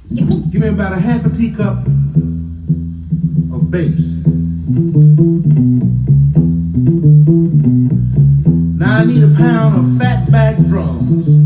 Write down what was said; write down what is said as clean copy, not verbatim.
Give me about a half a teacup of bass. Now I need a pound of fatback drums.